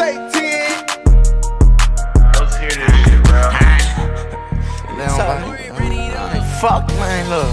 say 10. Let's hear this shit, bro. Fuck, man, look.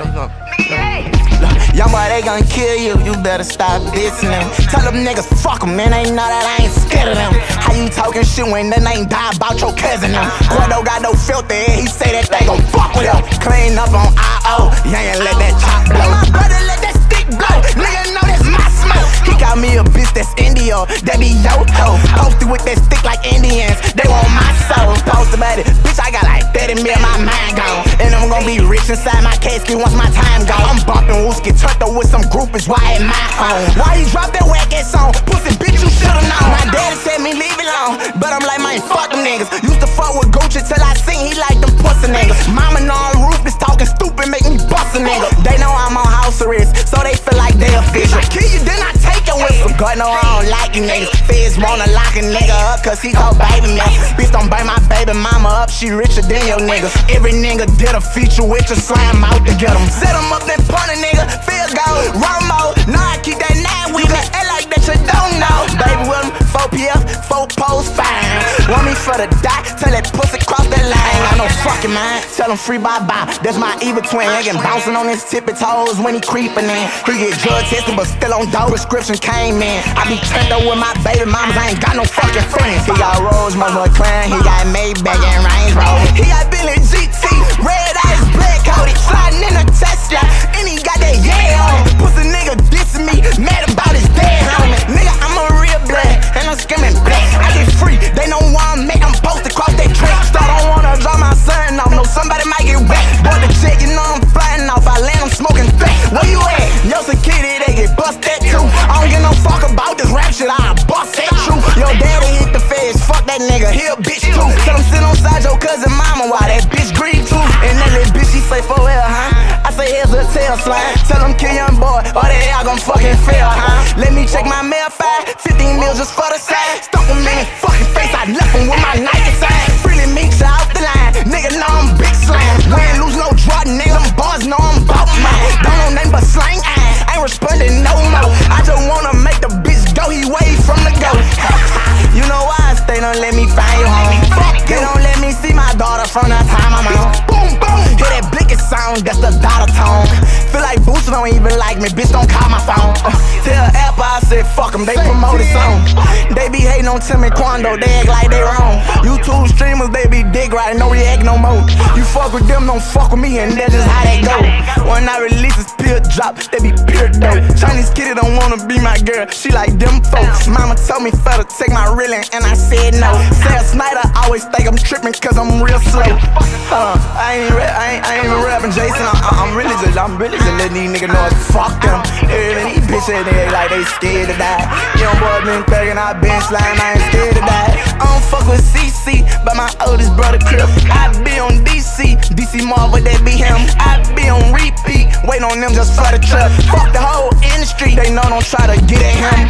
YoungBoy, they gon' kill you, you better stop dissing them. Tell them niggas fuck them, man, they know that I ain't scared of them. How you talking shit when they ain't die about your cousin them? Gordo got no filter, he say that they gon' fuck with him. Clean up on I.O., you ain't let that chop blow. My brother let that stick blow, nigga know that's my smoke. He got me a bitch that's India, that be yo-ho. Posted with that stick like Indians, they want my soul. Post about it, bitch, I got like 30 mil, my mind gone. And I'm gon' be rich inside my casket once my time gone. I'm bumping Wooski Turtle with some groupies, why at my home? Why you drop that whack ass song? Pussy bitch, you should've known. My daddy said me leave it alone, but I'm like, man, fuck them niggas. Used to fuck with Gucci till I seen he like them pussy niggas. Mama know I'm ruthless, talking stupid, make me bust a nigga. They know I'm on house arrest, so they feel like they official. I kill you, then I take your whistle. God know I don't like you niggas. Feds wanna lock a nigga up, cause he called baby mess. Bitch, don't bring my baby mama up, she richer than your niggas. Every nigga did a feature with you, slam out to get him. Set him up, then punt a nigga, field goal, Romo. Nah, I keep that 9 with me, act like that you don't know. Baby with him, 4 PF, 4 post, fine. Want me for the dot, tell that pussy cross that line. I know fucking man, tell him free bye-bye. That's my evil twin, he get bouncing on his tippy toes when he creeping in. He get drug tested, but still on dope. Prescription came in. I be turned up with my baby mamas, I ain't got no fucking friends. He got Rose, mother clan, he got Maybach and Range Rover. He got Billy GT, red eyes, black coated, sliding in a Tesla, and he got that yeah on. Pussy nigga dissing me, mad about his dead homie. Nigga, I'm a real blood, and I'm screaming black. I get free, they know why I'm made, I'm posted across that track. Still don't wanna drop my son off, no somebody might get wet. Boy, the check, you know I'm flying off, I land, I'm smoking fat. Where you at? Yo, security, they get bust that too. I don't give no fuck about this rap shit, I bust that true. Yo, daddy hit the feds, fuck that nigga, he a bitch too. Tell him sit on side your cousin mama while that bitch grieve too. And that little bitch, she say for real, huh? I say here's a tail slime. Tell him kill YoungBoy, or they all gon' fucking fail, huh? Let me check my mail file, 15 mil just for the sign. Stuck him in his fucking face, I left him with my Nike sign. Freely meet you out the line, nigga know I'm big slam. We ain't lose no drop, nigga, them boys know I'm bout mine. Don't know nothing but slang, I ain't responding no more. I just wanna make the bitch go, he way from the go. You know why? They don't let me find you home. They don't let me see my daughter from the time I'm on. Boom, boom. Hear that blinking sound, that's the daughter tone. Feel like Booster don't even like me, bitch, don't call my phone. Tell Apple I said fuck them, they promote it song. They be hating on Tim and Quando, they act like they wrong. YouTube streamers, they be dick riding, no react no more. You fuck with them, don't fuck with me, and that's just how they go. When I release this pill drop, they be pure dope. Chinese kitty don't wanna be my girl, she like them folks. Mama told me for to take my reeling, and I said no. Sarah Snyder always think I'm tripping cause I'm real slow. I ain't even rapping Jason, I'm really just letting these niggas know it's fuck them. These bitches niggas like they scared to die. YoungBoy been thuggin', I been slime, I ain't scared to die. I don't fuck with CC, but my oldest brother Crip. I be on DC Marvel, that be him. I be on repeat, waiting on them just for the trip. Fuck the whole industry, they know don't try to get at him.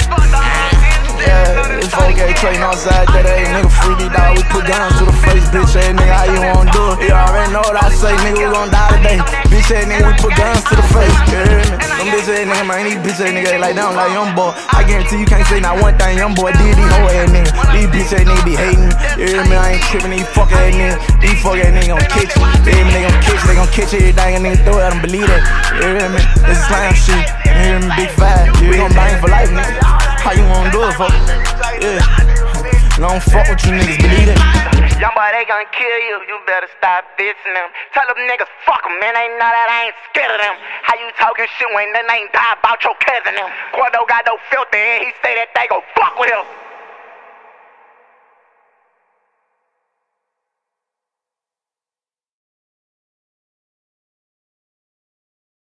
Yeah, it's 4K trading outside that ain't nigga free me dog. We put guns to the face, bitch ass nigga, how you wanna do it? You already know what I say, nigga, we gon' die today. Bitch ass nigga, we put guns to the face. You hear me? Them bitch ass nigga, man, these bitch ass nigga, they like down like YoungBoy. I guarantee you can't say not one thing YoungBoy did, these hoe ass niggas. These bitch ass niggas be hating. You hear me? I ain't tripping, these fuck ass niggas. These fuck ass niggas gon' catch you. You hear me? They gon' catch everything, and nigga throw it, I don't believe that. You hear me? This is slam shit. You hear me? Big five. We gon' bang for life, nigga. How you wanna do it, fuck? Yeah. Don't fuck with you niggas, believe it. YoungBoy, they gon' kill you, you better stop dissing them. Tell them niggas, fuck them, man, they know that I ain't scared of them. How you talking shit when they ain't die about your cousin them? Gordo got no filter and he say that they gon' fuck with him.